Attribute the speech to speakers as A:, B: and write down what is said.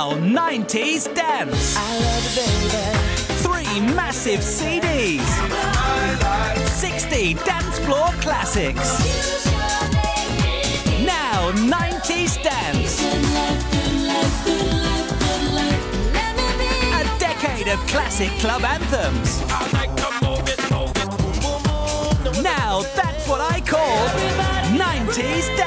A: Now 90s Dance.
B: I love you, baby.
A: 3 massive CDs. 60 dance floor classics. Now 90s Dance. A decade of classic club anthems. Now that's what I call 90s Dance.